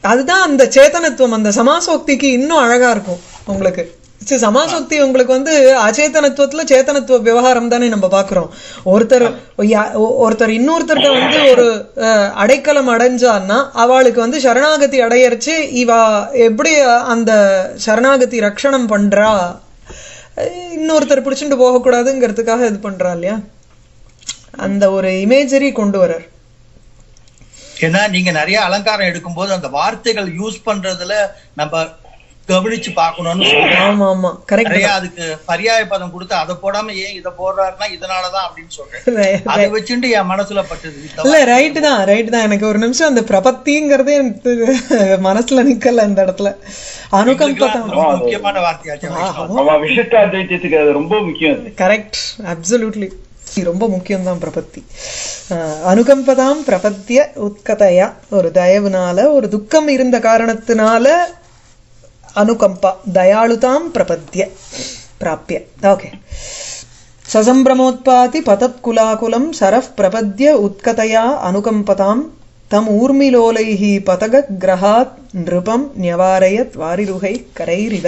அதுதான் அந்த சேத்தனத்துவம், அந்த சமாசோக்திக்கு இன்னும் அழகா இருக்கும் உங்களுக்கு. சமாசோக்தி உங்களுக்கு வந்து அச்சேதனத்துவத்துல சேத்தனத்துவ விவகாரம் தானே நம்ம பாக்குறோம். ஒருத்தர் ஒருத்தர் இன்னொருத்தர்கிட்ட வந்து ஒரு அடைக்கலம் அடைஞ்சான்னா அவளுக்கு வந்து சரணாகதி அடையரிச்சு இவா எப்படி அந்த சரணாகதி ரட்சணம் பண்றா, இன்னொருத்தர் பிடிச்சுட்டு போகக்கூடாதுங்கிறதுக்காக இது பண்றா இல்லையா, அந்த ஒரு இமேஜரி கொண்டு வர்றார். ஏன்னா நீங்க நிறைய அலங்காரம் எடுக்கும் போது அந்த வார்த்தைகள் யூஸ் பண்றதுல நம்ம கவனிச்சு பாக்கணும்னு ஆமா ஆமா கரெக்ட். அதுக்கு பரியாய பதம் கொடுத்து அதை போடாம ஏன் இதை போடுறாருன்னா இதனாலதான் அப்படின்னு சொல்றேன். அதை வச்சுட்டு என் மனசுல பட்டது இல்ல. ரைட்டு தான் ரைட்டு தான். எனக்கு ஒரு நிமிஷம் அந்த பிரபத்திங்கிறதே எனக்கு மனசுல நிக்கல இந்த இடத்துல. அனுகம்பதம் முக்கியமான வார்த்தையாச்சு, ரொம்ப முக்கியம். கரெக்ட், அப்சல்யூட்லி ரொம்ப முக்கியம் தான் பிரபத்தி. அனுகம்பதாம் பிரபத்திய உத்கதையா, ஒரு தயவுனால ஒரு துக்கம் இருந்த காரணத்தினால அனுகம்பா தயாளுதாம் பிரபத்திய பிராப்ய. ஓகே. சசம்பிரமோத்பாதி பதத்குலாகுலம் சரஃப் பிரபத்ய உத்கதையா அனுகம்பதாம் தம் ஊர்மிலோலைஹி பதக கிரஹாத் நிருபம் ஞவாரயத் வாரிருகை கரைரிவ.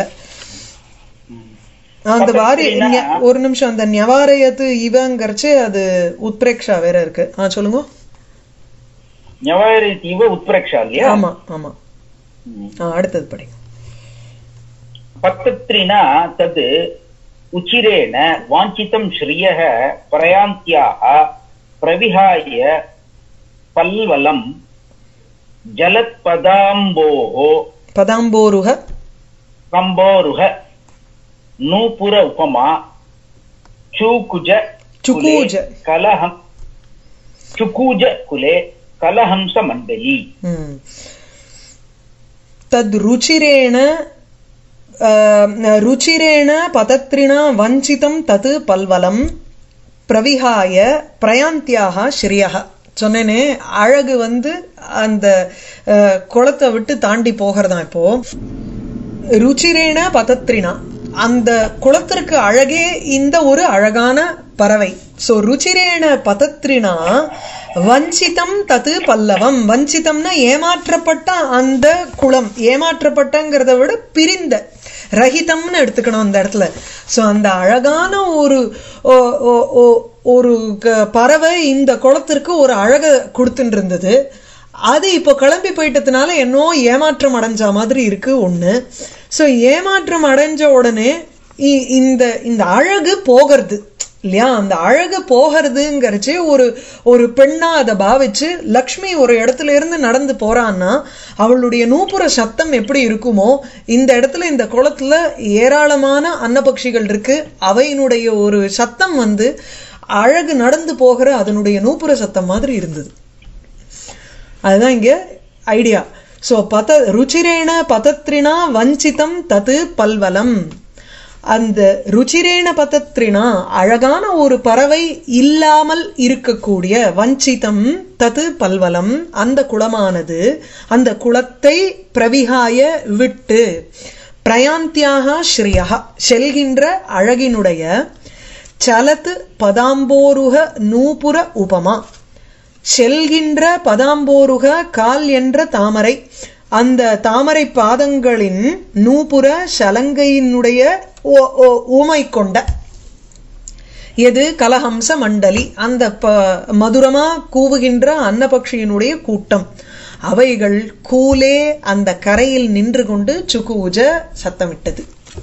அந்த வாரி ஒரு நிமிஷம், அந்த ஞவாரயத்து இவங்கறச்சு அது உத்பிரேக்ஷா வேற இருக்கு. ஆ சொல்லுங்க. ஞவாரயத் இவ உத்பிரேக்ஷா இல்லையா? ஆமா ஆமா. அடுத்தது படிங்க. பத்தத்ரினா தத் உச்சிரேன வாஞ்சிதம் ஸ்ரீயः பிரயாந்த்யாः பிரவிஹாய பல்வலம் ஜலத் பதாம்போஹ பதாம்போருஹ கம்போருஹ நூபுர உபமா சூகுஜ சுகூஜ கலஹம் சுகூஜ குலே கலஹம்ச மண்டலி. தத் ருச்சிரேன ருச்சிரேன பதத்ரிணா வஞ்சிதம் தது பல்வலம் பிரவிஹாய பிரயாந்தியாக ஸ்ரீயஹ. சொன்னேனே அழகு வந்து அந்த குளத்தை விட்டு தாண்டி போகிறதா. இப்போ ருச்சிரேன பதத்ரிணா, அந்த குளத்திற்கு அழகே இந்த ஒரு அழகான பறவை. சோ ருச்சிரேன பதத்ரினா வஞ்சிதம் தது பல்லவம். வஞ்சிதம்னா ஏமாற்றப்பட்ட அந்த குளம், ஏமாற்றப்பட்டங்கிறத விட பிரிந்த ரஹிதம்னு எடுத்துக்கணும் அந்த இடத்துல. சோ அந்த அழகான ஒரு ஒரு பறவை இந்த குளத்திற்கு ஒரு அழக கொடுத்துட்டு இருந்தது. அது இப்போ கிளம்பி போயிட்டதுனால என்னோ ஏமாற்றம் அடைஞ்ச மாதிரி இருக்கு ஒண்ணு. சோ ஏமாற்றம் அடைஞ்ச உடனே இந்த இந்த அழகு போகிறது இல்லையா, அந்த அழகு போகிறதுங்கிறச்சு ஒரு ஒரு பெண்ணா அதை பாவிச்சு லக்ஷ்மி ஒரு இடத்துல இருந்து நடந்து போறான்னா அவளுடைய நூப்புற சத்தம் எப்படி இருக்குமோ, இந்த இடத்துல இந்த குளத்துல ஏராளமான அன்னபக்ஷிகள் இருக்கு, அவையினுடைய ஒரு சத்தம் வந்து அழகு நடந்து போகிற அதனுடைய நூப்புற சத்தம் மாதிரி இருந்தது. அதுதான் இங்க ஐடியா. சோ பத ருச்சிரேன பதத்ரினா வஞ்சிதம் தது பல்வலம். அந்த ருச்சிரேன பதத்ரினா அழகான ஒரு பறவை இல்லாமல் இருக்கக்கூடிய வஞ்சிதம் தது பல்வலம், அந்த குளமானது அந்த குளத்தை பிரவிகாய விட்டு பிரயாந்தியாக ஸ்ரீயா செல்கின்ற அழகினுடைய சலத்து பதாம்போருக நூபுர உபமா. செல்கின்ற பதாம்போருக கால் என்ற தாமரை, அந்த தாமரை பாதங்களின் நூபுர சலங்கையினுடைய ஊமை கொண்ட எது கலஹம்ச மண்டலி, அந்த மதுரமா கூவுகின்ற அன்னபக்ஷியினுடைய கூட்டம். அவைகள் கூலே அந்த கரையில் நின்று கொண்டு சுகூஜ சத்தமிட்டது.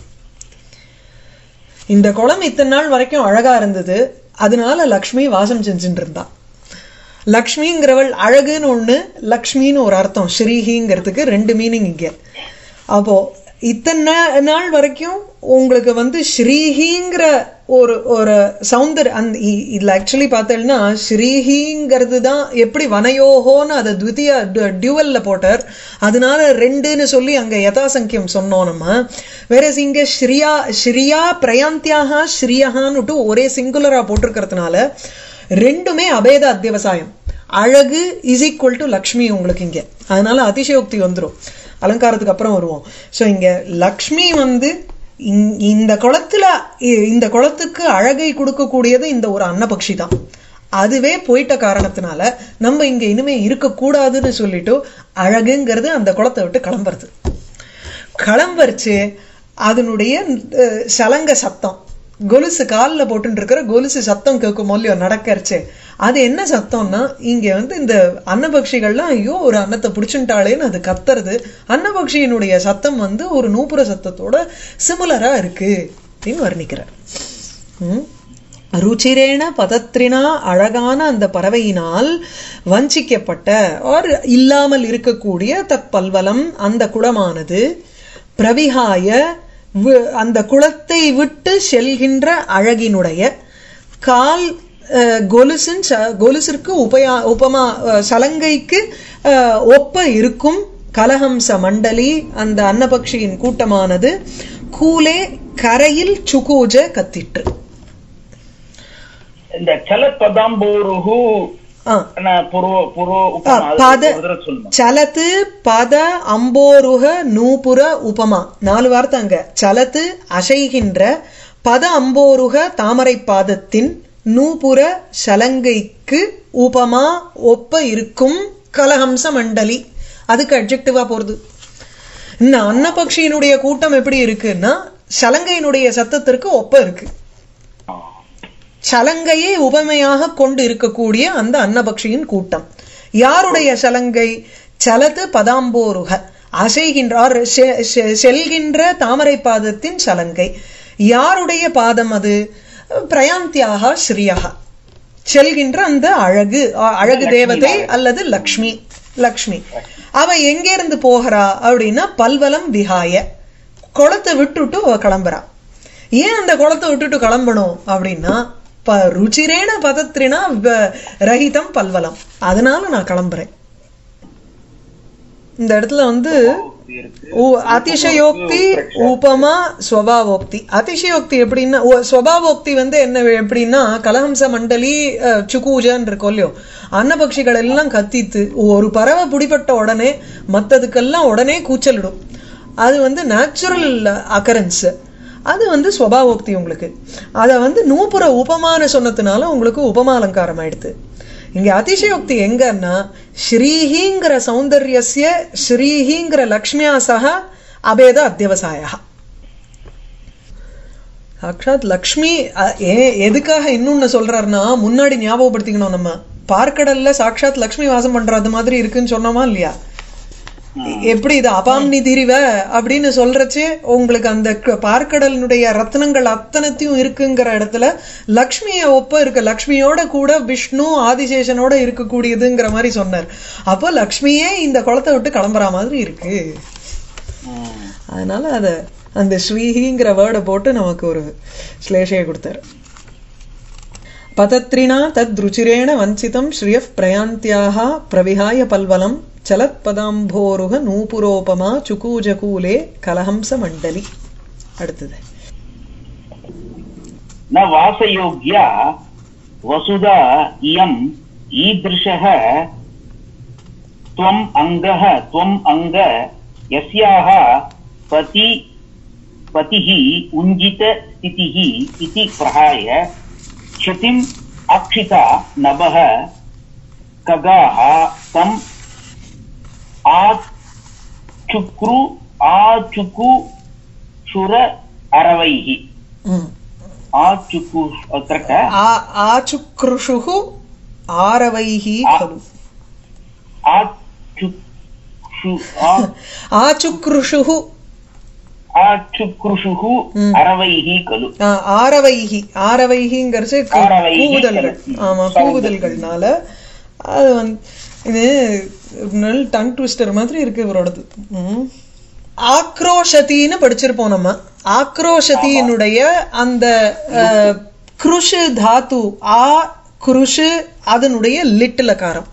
இந்த குளம் இத்தனை நாள் வரைக்கும் அழகா இருந்தது, அதனால லக்ஷ்மி வாசம் செஞ்சுட்டு இருந்தா. லக்ஷ்மிங்கிறவள் அழகுன்னு ஒண்ணு, லக்ஷ்மின்னு ஒரு அர்த்தம். ஸ்ரீஹிங்கிறதுக்கு ரெண்டு மீனிங் இங்க. அப்போ இத்தனை நாள் வரைக்கும் உங்களுக்கு வந்து ஸ்ரீஹிங்கிற ஒரு ஒரு சௌந்தர் அந்த இதுல ஆக்சுவலி பார்த்தேன்னா ஸ்ரீஹிங்கிறது தான் எப்படி வனயோகோன்னு அதை துவித்திய டியூவல்ல போட்டார், அதனால ரெண்டுன்னு சொல்லி அங்க யதாசங்கியம் சொன்னோம் நம்ம. வேற இங்க ஸ்ரீயா ஸ்ரீயா பிரயாந்தியாக ஸ்ரீயகான்னு ஒரே சிங்குலரா போட்டிருக்கிறதுனால ரெண்டுமே அபேத அத்தியவசாயம். அழகு இஸ் ஈக்குவல் டு லக்ஷ்மி உங்களுக்கு இங்க, அதனால அதிசயோக்தி வந்துடும். அலங்காரத்துக்கு அப்புறம் வருவோம். சோ இங்க லக்ஷ்மி வந்து இந்த குளத்துல இந்த குளத்துக்கு அழகை கொடுக்கக்கூடியது இந்த ஒரு அன்னபக்ஷி தான். அதுவே போயிட்ட காரணத்தினால நம்ம இங்க இனிமே இருக்க கூடாதுன்னு சொல்லிட்டு அழகுங்கிறது அந்த குளத்தை விட்டு கிளம்புறது. கிளம்பரிச்சு அதனுடைய சலங்க சத்தம், கொலுசு காலில் போட்டு இருக்கிற கொலுசு சத்தம் கேட்கும் இல்லையோ நடக்கரிச்சு, அது என்ன சத்தம்னா இங்க வந்து இந்த அன்னபக்ஷிகள்லாம் ஐயோ ஒரு அன்னத்தை பிடிச்சுட்டாளேன்னு அது கத்துறது. அன்னபக்ஷியினுடைய சத்தம் வந்து ஒரு நூப்புற சத்தத்தோட சிமிலரா இருக்கு அப்படின்னு வர்ணிக்கிறார். உம் ருச்சிரேன பதத்ரினா அழகான அந்த பறவையினால் வஞ்சிக்கப்பட்ட ஒரு இல்லாமல் இருக்கக்கூடிய தற்பல்வலம் அந்த குளமானது பிரவிகாய அந்த குளத்தை விட்டு செல்கின்ற அழகினுடைய கால் கொலுசின் கொலுசிற்கு உபயா உபமா சலங்கைக்கு ஒப்ப இருக்கும் கலஹம்ச மண்டலி அந்த அன்னபக்ஷியின் கூட்டமானது கூலே கரையில் சுகூஜ கத்திற்று. இந்த சலத்பதாம்போருஹு சலத்து பத அம்போருக நூபுர உபமா நாலு வார்த்தை அங்க. சலத்து அசைகின்ற, பத அம்போருக தாமரை பாதத்தின், நூபுர சலங்கைக்கு உபமா ஒப்ப இருக்கும் கலஹம்ச மண்டலி அதுக்கு அட்ஜெக்டிவா போறது. இந்த அன்னபக்ஷியினுடைய கூட்டம் எப்படி இருக்குன்னா சலங்கையினுடைய சத்தத்திற்கு ஒப்ப இருக்கு. சலங்கையை உபமையாக கொண்டு இருக்கக்கூடிய அந்த அன்னபக்ஷியின் கூட்டம். யாருடைய சலங்கை? சலத்து பதாம்போருக அசைகின்ற செல்கின்ற தாமரை பாதத்தின் சலங்கை. யாருடைய பாதம் அது? பிரயாந்தியாக ஸ்ரீயாக செல்கின்ற அந்த அழகு அழகு தேவதை அல்லது லக்ஷ்மி. லக்ஷ்மி அவ எங்கே இருந்து போகிறா அப்படின்னா பல்வலம் விஹாய குளத்தை விட்டுட்டு அவ கிளம்புறா. ஏன் அந்த குளத்தை விட்டுட்டு கிளம்பணும் அப்படின்னா ருச்சிரேன பதத்ரினா ரஹிதம் பல்வலம், அதனால நான் கிளம்புறேன். இந்த இடத்துல வந்து அதிசயோக்தி உபமா ஸ்வபாவோக்தி. அதிசயோக்தி எப்படின்னா ஸ்வபாவோக்தி வந்து என்ன எப்படின்னா கலஹம்ச மண்டலி சுகூஜன் இருக்கும் இல்லையோ, அன்னபக்ஷிகள் எல்லாம் கத்தித்து ஒரு பறவை பிடிப்பட்ட உடனே மற்றதுக்கெல்லாம் உடனே கூச்சலிடும். அது வந்து நேச்சுரல் அக்கரன்ஸ், அது வந்து ஸ்வபாவோக்தி. உங்களுக்கு அதை வந்து நூப்புற உபமான சொன்னதுனால உங்களுக்கு உபமா அலங்காரம் ஆயிடுது. இங்க அதிசயோக்தி எங்கன்னா ஸ்ரீஹிங்கிற சௌந்தர்யஸ்ய ஸ்ரீஹிங்கிற லக்ஷ்மியா சக அபேத அத்தியவசாயா. சாட்சாத் லக்ஷ்மி எதுக்காக இன்னொன்னு சொல்றாருன்னா முன்னாடி ஞாபகப்படுத்திக்கணும், நம்ம பார்க்கடல்ல சாட்சாத் லக்ஷ்மி வாசம் பண்றது மாதிரி இருக்குன்னு சொன்னோமா இல்லையா? எப்படி இது அபாம்னி திரிவ அப்படின்னு சொல்றச்சு உங்களுக்கு அந்த பார்க்கடலினுடைய ரத்னங்கள் அத்தனத்தையும் இருக்குங்கிற இடத்துல லக்ஷ்மிய ஒப்ப இருக்க, லக்ஷ்மியோட கூட விஷ்ணு ஆதிசேஷனோட இருக்கக்கூடியதுங்கிற மாதிரி சொன்னார். அப்போ லக்ஷ்மியே இந்த குளத்தை விட்டு கிளம்புற மாதிரி இருக்கு. அதனால அத அந்த ஸ்ரீஹிங்கிற வேர்டை போட்டு நமக்கு ஒரு ஸ்லேஷையை கொடுத்தாரு. பதத்ரினா தத் ருச்சிரேண வஞ்சிதம் ஸ்ரீயப் பிரயாந்தியாக பிரவிஹாய பல்வலம் சலத் பதாம்போருக நூபுரோபமா சுகூஜகூலே கலஹம்ச மண்டலி. அடுத்தது ந வாசயோக்யா வசுதா இயம் ஈத்ருஷஹ த்வம் அங்கஹ த்வம் அங்க யஸ்யாஹ பதி பதிஹி உஞ்சித ஸ்திதிஹி இதி பிரஹாய க்ஷதிம் அக்ஷிதா நபஹ ககாஹ தம் ஆச்சுக்ரு ஆச்சுக்கு சுர அரவைஹி. ஆச்சுக்கு கரெக்ட்டா? ஆச்சுக்ருஷுஹு ஆரவைஹி கலு. ஆச்சுக்ஷு ஆச்சுக்ருஷுஹு ஆச்சுக்ருஷுஹு அரவைஹி கலு. ஆரவைஹி ஆரவைஹிங்கிறது கூவுதல்கள். ஆமா, கூவுதல்கள்னால அது வந்து இது டங் ட்விஸ்டர் மாதிரி இருக்கு இவரோடது. ஆக்ரோஷத்தின்னு படிச்சிருப்போம் நம்ம. ஆக்ரோஷத்தினுடைய அந்த குருஷு தாத்து ஆ குருஷு அதனுடைய லிட்டில் காரம்.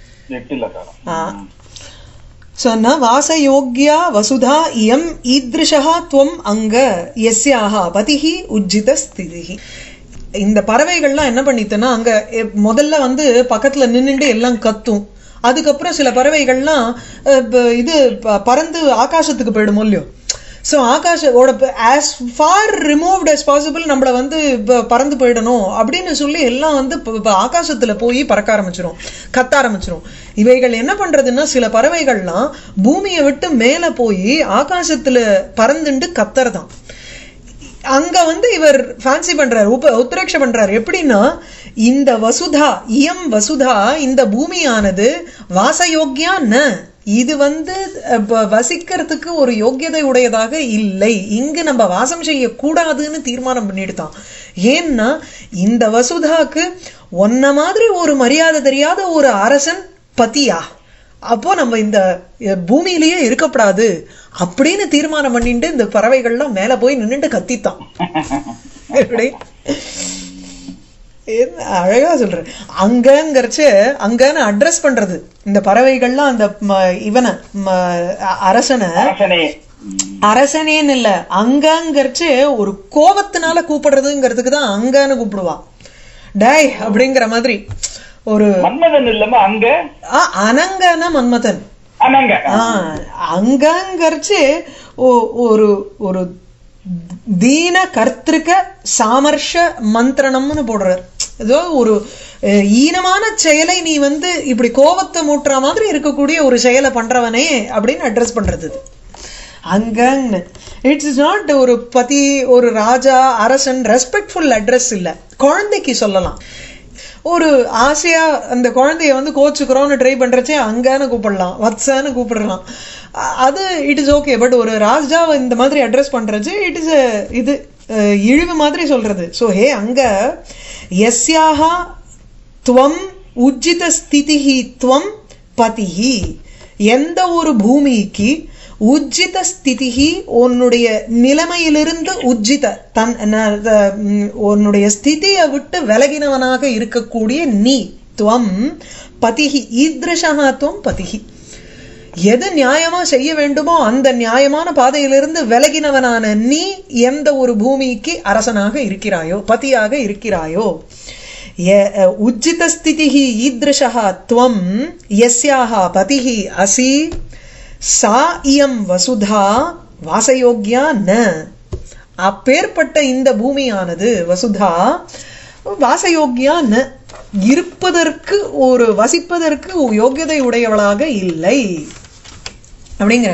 சொன்ன வாசயோக்யா வசுதா இயம் ஈத்ருஷா துவம் அங்க யஸ்யாஹ பதிஹி உஜ்ஜித ஸ்திதிஹி. இந்த பறவைகள்லாம் என்ன பண்ணிட்டுன்னா அங்க முதல்ல வந்து பக்கத்துல நின்னுட்டு எல்லாம் கத்தும். அதுக்கப்புறம் சில பறவைகள்லாம் இது பறந்து ஆகாசத்துக்கு போயிடும் இல்லையோ. ஸோ ஆகாஷோட as far removed as possible நம்மளை வந்து இப்போ பறந்து போயிடணும் அப்படின்னு சொல்லி எல்லாம் வந்து இப்போ ஆகாசத்துல போய் பறக்க ஆரம்பிச்சிரும், கத்த ஆரம்பிச்சிரும். இவைகள் என்ன பண்றதுன்னா சில பறவைகள்லாம் பூமியை விட்டு மேல போய் ஆகாசத்துல பறந்துண்டு கத்துறதான். அங்க வந்து இவர் ஃபேன்சி பண்றாரு, உப உத்ரேட்ச பண்றாரு. எப்படின்னா இந்த வசுதா இயம் வசுதா இந்த பூமியானது வாசயோக்கியா ந, இது வந்து வசிக்கிறதுக்கு ஒரு யோக்கியதை உடையதாக இல்லை, இங்கு நம்ம வாசம் செய்யக்கூடாதுன்னு தீர்மானம் பண்ணிடுதான். ஏன்னா இந்த வசுதாக்கு ஒன்ன மாதிரி ஒரு மரியாதை தெரியாத ஒரு அரசன் பத்தியா, அப்போ நம்ம இந்த பூமியிலேயே இருக்கப்படாது அப்படின்னு தீர்மானம் பண்ணிட்டு இந்த பறவைகள்லாம் மேல போய் நின்றுட்டு கத்தித்தான். எப்படி அழகா சொல்ற. அங்கங்கிறச்சு அங்கன்னு அட்ரஸ் பண்றது இந்த பறவைகள்லாம் அந்த இவனை அரசனை அரசனேன்னு இல்ல, அங்கங்கிறச்சு ஒரு கோபத்தினால கூப்பிடுறதுங்கிறதுக்கு தான் அங்கன்னு கூப்பிடுவான். டேய் அப்படிங்கிற மாதிரி ஒரு மன்மதன் இல்லமா அங்க அனங்கன மன்மதன் அங்கங்கரிச்சு ஒரு ஒரு தீன கர்த்திருக்க சாமர்ஷ மந்திரணம்னு போடுறார். ஏதோ ஒரு ஈனமான செயலை நீ வந்து இப்படி கோபத்தை மூட்டுற மாதிரி இருக்கக்கூடிய ஒரு செயலை பண்றவனே அப்படின்னு அட்ரஸ் பண்றது அங்கன்னு. இட்ஸ் இஸ் நாட் ஒரு பதி ஒரு ராஜா அரசன் ரெஸ்பெக்ட்ஃபுல் அட்ரஸ் இல்ல. குழந்தைக்கு சொல்லலாம், ஒரு ஆசையா அந்த குழந்தைய வந்து கோச்சுக்கிறோம்னு ட்ரை பண்றச்சே அங்கன்னு கூப்பிடலாம், வத்சான்னு கூப்பிடலாம், அது இட் இஸ் ஓகே. பட் ஒரு ராஜாவை இந்த மாதிரி அட்ரஸ் பண்றச்சு இட் இஸ் இது இழிவு மாதிரி சொல்றது. ஸோ ஹே அங்க யஸ்யாஹா துவம் உஜ்ஜித ஸ்திதிஹி துவம் பதிஹி, எந்த ஒரு பூமிக்கு உஜ்ஜித ஸ்திதிஹி உன்னுடைய நிலைமையிலிருந்து உஜ்ஜித தன் உன்னுடைய ஸ்திதியை விட்டு விலகினவனாக இருக்கக்கூடிய நீ துவம் பதிஹி ஈத்ருஷஹா துவம் பதிஹி, எது நியாயமா செய்ய வேண்டுமோ அந்த நியாயமான பாதையிலிருந்து விலகினவனான நீ எந்த ஒரு பூமிக்கு அரசனாக இருக்கிறாயோ பதியாக இருக்கிறாயோ. உஜ்ஜித ஸ்திதிஹி ஈத்ருஷஹா துவம் யஸ்யாஹா பதிஹி அசி சா இயம் வசுதா வாசயோக்யா ந, அப்பேற்பட்ட இந்த பூமியானது வசுதா வாசயோக்யா ந, இருப்பதற்கு ஒரு வசிப்பதற்கு யோகியதை உடையவளாக இல்லை அப்படிங்கிற.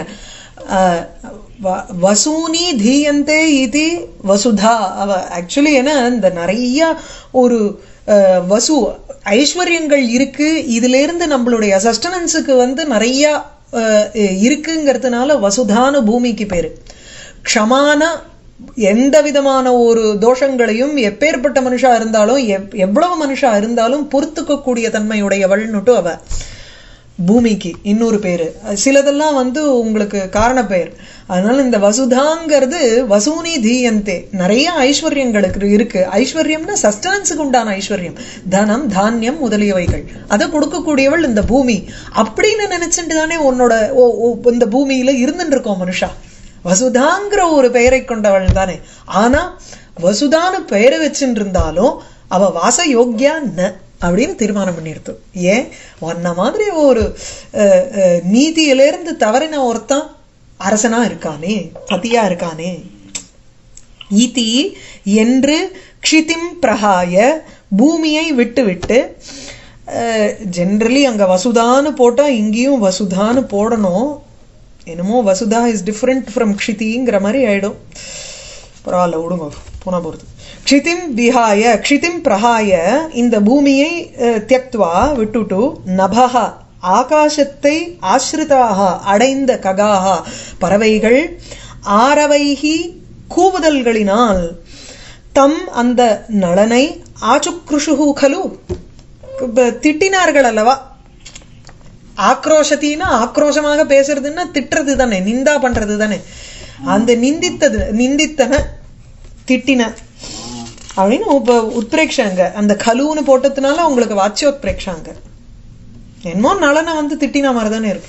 வசூனி தீயந்தே இது வசுதா. அவ ஆக்சுவலி ஏன்னா இந்த நிறைய ஒரு வசு ஐஸ்வர்யங்கள் இருக்கு, இதுல இருந்து நம்மளுடைய சஸ்டனன்ஸுக்கு வந்து நிறைய இருக்குங்கிறதுனால வசுதான பூமிக்கு பேரு. க்ஷமான எந்த விதமான ஒரு தோஷங்களையும் எப்பேற்பட்ட மனுஷா இருந்தாலும் எவ்வளவு மனுஷா இருந்தாலும் பொறுத்துக்க கூடிய தன்மையுடையவள்னுட்டு அவ பூமிக்கு இன்னொரு பேரு. சிலதெல்லாம் வந்து உங்களுக்கு காரண பெயர். அதனால இந்த வசுதாங்கிறது வசூனி தீயந்தே, நிறைய ஐஸ்வர்யங்களுக்கு இருக்கு. ஐஸ்வர்யம்னா சஸ்டனன்ஸுக்கு உண்டான ஐஸ்வர்யம், தனம் தானியம் முதலியவைகள், அதை கொடுக்கக்கூடியவள் இந்த பூமி அப்படின்னு நினைச்சுட்டு தானே உன்னோட இந்த பூமியில இருந்துட்டு இருக்கோம் மனுஷா. வசுதாங்கிற ஒரு பெயரை கொண்டவள் தானே. ஆனா வசுதான்னு பெயரை வச்சுட்டு இருந்தாலும் அவ வாச யோக்கியா ந அப்படின்னு தீர்மானம் பண்ணிடுத்து. ஏன் ஒன்ன மாதிரி ஒரு நீதியிலிருந்து தவறின ஒருத்தன் அரசனா இருக்கானே, பதியா இருக்கானே. ஈதி என்று க்ஷிதிம் பிரகாய பூமியை விட்டு விட்டு, ஜென்ரலி அங்க வசுதான்னு போட்டா இங்கேயும் வசுதான்னு போடணும். என்னமோ வசுதா இஸ் டிஃபரெண்ட் ஃப்ரம் க்ஷிதிங்கிற மாதிரி ஆயிடும். பரவாயில்ல விடுங்க, போனா போறது. க்ஷிதிம் விஹாய க்ஷிதிம் பிரகாய, இந்த பூமியை தியக்த்வா விட்டுட்டு, நபஹ ஆகாசத்தை ஆசிரிதாக அடைந்த ககாக பறவைகள், ஆரவைகி கூவுதல்களினால், தம் அந்த நளனை ஆச்சுக்ருஷு கலு திட்டினார்கள் அல்லவா. ஆக்ரோஷத்தின்னா ஆக்ரோஷமாக பேசுறதுன்னா திட்டுறது தானே, நிந்தா பண்றது தானே. அந்த நிந்தித்தது நிந்தித்தன திட்டின அப்படின்னு இப்ப உத்பிரேக்ஷாங்க. அந்த கலுன்னு போட்டதுனால உங்களுக்கு வாச்சியோத்பிரேக்ஷாங்க. என்னமோ நலனை வந்து திட்டின மாதிரிதானே இருக்கு.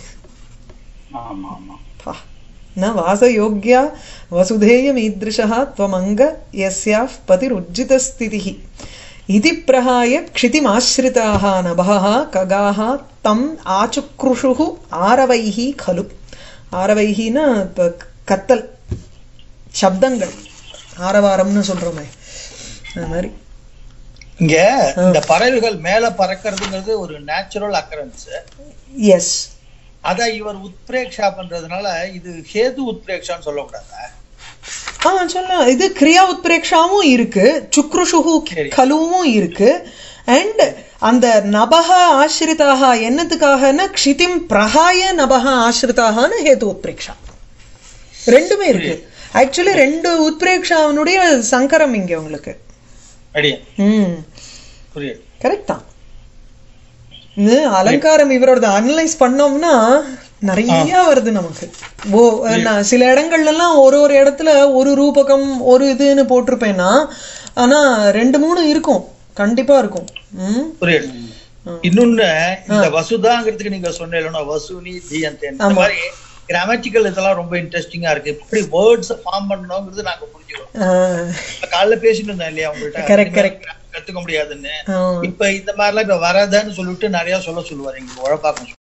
வாசயோக்யா வசுதேயம் ஈத்ருஷா த்வமங்க யஸ்யாஃப் பதிருஜ்ஜித ஸ்திதிஹி இதி பிரகாய க்ஷிதிமாஸ்ரிதாக நபஹ ககாஹ தம் ஆச்சுக்ருஷு ஆரவைஹி கலு. ஆரவைஹினா கத்தல், சப்தங்கள் ஆரவாரம்னு சொல்றோமே அந்த மாதிரி. இங்க இந்த பறவைகள் மேல பறக்கிறதுங்கிறது ஒரு நேச்சுரல் அக்கரன்ஸ். எஸ், அத இவர் உத்பிரேக்ஷா பண்றதுனால இது ஹேது உத்பிரேக்ஷான்னு சொல்லக்கூடாதா? ஆமா சொல்லலாம். இது கிரியா உத்பிரேக்ஷாவும் இருக்கு, சுக்ருஷுஹு கலுவும் இருக்கு. அண்ட் அந்த நபக ஆசிரிதாக என்னத்துக்காகனா க்ஷிதிம் பிரகாய நபக ஆசிரிதாகனு ஹேது உத்பிரேக்ஷா ரெண்டுமே இருக்கு. ஆக்சுவலி ரெண்டு உத்பிரேக்ஷாவனுடைய சங்கரம் இங்க உங்களுக்கு. ம் கரெக்ட் தான். இது அலங்காரம் இவரோட அனலைஸ் பண்ணோம்னா நிறைய வருது நமக்கு. ஓ நான் சில இடங்கள்ல எல்லாம் ஒரு ஒரு இடத்துல ஒரு ரூபகம் ஒரு இதுன்னு போட்டிருப்பேன்னா, ஆனா ரெண்டு மூணு இருக்கும், கண்டிப்பா இருக்கும். ம் புரியுது. இன்னொன்னு இந்த வசுதாங்கிறதுக்கு நீங்க சொன்னீங்கன்னா வசுனி தீயந்தே இந்த மாதிரி கிராமட்டிக்கல் இதெல்லாம் ரொம்ப இன்ட்ரெஸ்டிங்கா இருக்கு. இப்படி வேர்ட்ஸ் ஃபார்ம் பண்ணணுங்கிறது நாங்க புரிஞ்சுக்கிறோம். காலைல பேசிட்டு இருந்தோம் இல்லையா உங்கள்கிட்ட கத்துக்க முடியாதுன்னு. இப்ப இந்த மாதிரி எல்லாம் இப்ப வராதான்னு சொல்லிட்டு நிறைய சொல்ல சொல்லுவாரு எங்களுக்கு உழப்பாக்கம்.